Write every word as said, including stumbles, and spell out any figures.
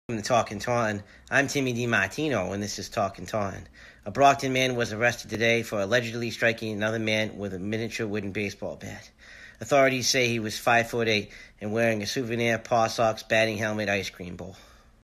From the Talkin Taunton, I'm Timmy DiMartino, and this is Talkin Taunton. A Brockton man was arrested today for allegedly striking another man with a miniature wooden baseball bat. Authorities say he was five foot eight and wearing a souvenir Paw Sox batting helmet ice cream bowl.